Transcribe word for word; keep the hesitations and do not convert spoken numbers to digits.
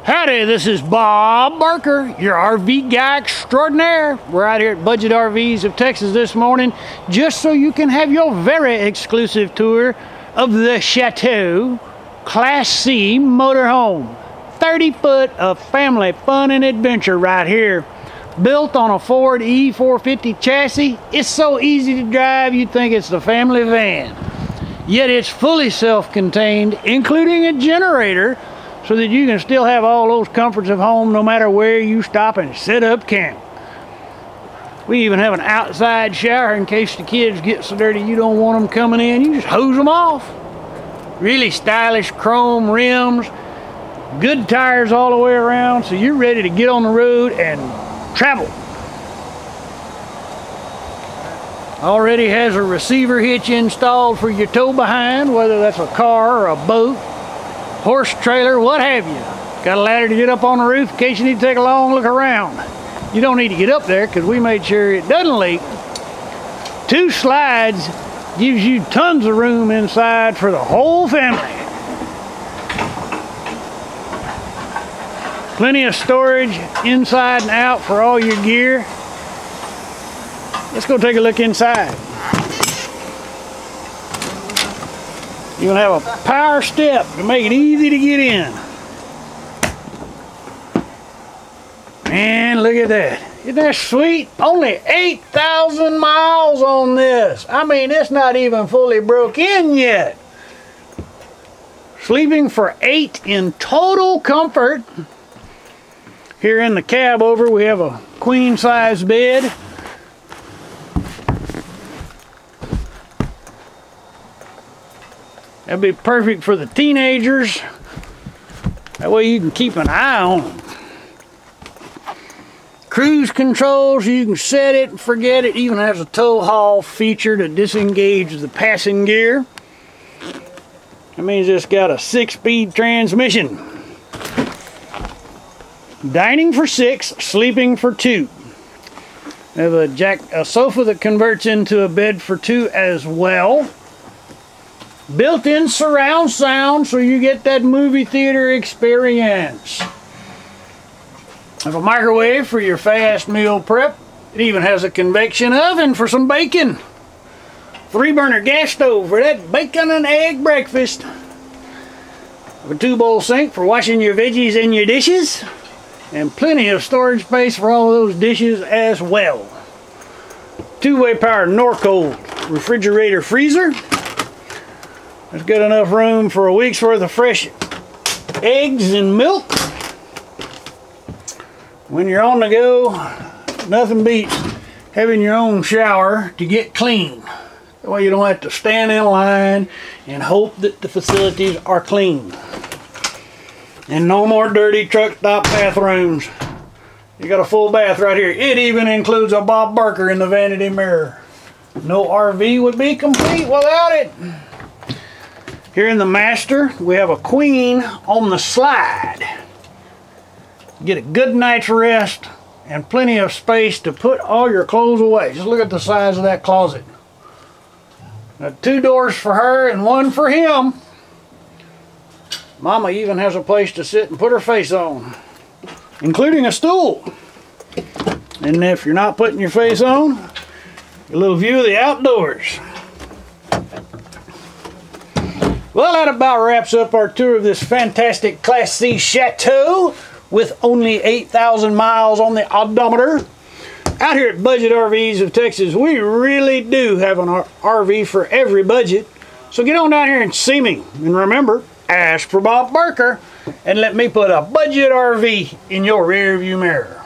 Howdy, this is Bob Barker, your R V guy extraordinaire. We're out here at Budget R Vs of Texas this morning just so you can have your very exclusive tour of the Chateau Class C motorhome. thirty foot of family fun and adventure right here. Built on a Ford E four fifty chassis, it's so easy to drive you'd think it's the family van. Yet it's fully self-contained, including a generator, so that you can still have all those comforts of home no matter where you stop and set up camp. We even have an outside shower in case the kids get so dirty you don't want them coming in. You just hose them off. Really stylish chrome rims, good tires all the way around, so you're ready to get on the road and travel. Already has a receiver hitch installed for your tow behind, whether that's a car or a boat, horse trailer, what have you. Got a ladder to get up on the roof in case you need to take a long look around. You don't need to get up there because we made sure it doesn't leak. Two slides gives you tons of room inside for the whole family. Plenty of storage inside and out for all your gear. Let's go take a look inside. You're gonna have a power step to make it easy to get in. Man, look at that. Isn't that sweet? Only eight thousand miles on this. I mean, it's not even fully broke in yet. Sleeping for eight in total comfort. Here in the cab over, we have a queen size bed. That'd be perfect for the teenagers. That way you can keep an eye on them. Cruise control, so you can set it and forget it. Even has a tow haul feature to disengage the passing gear. That means it's got a six-speed transmission. Dining for six, sleeping for two. We have a, jack, a sofa that converts into a bed for two as well. Built-in surround sound, so you get that movie theater experience. Have a microwave for your fast meal prep. It even has a convection oven for some bacon. Three burner gas stove for that bacon and egg breakfast. Have a two bowl sink for washing your veggies and your dishes. And plenty of storage space for all of those dishes as well. Two-way power Norcold refrigerator freezer. There's good enough room for a week's worth of fresh eggs and milk. When you're on the go, nothing beats having your own shower to get clean. That way you don't have to stand in line and hope that the facilities are clean. And no more dirty truck stop bathrooms. You got a full bath right here. It even includes a Bob Barker in the vanity mirror. No R V would be complete without it. Here in the master, we have a queen on the slide. Get a good night's rest and plenty of space to put all your clothes away. Just look at the size of that closet. Now, two doors for her and one for him. Mama even has a place to sit and put her face on, including a stool. And if you're not putting your face on, a little view of the outdoors. Well, that about wraps up our tour of this fantastic Class C Chateau with only eight thousand miles on the odometer. Out here at Budget R Vs of Texas, we really do have an R V for every budget. So get on down here and see me. And remember, ask for Bob Barker and let me put a Budget R V in your rear view mirror.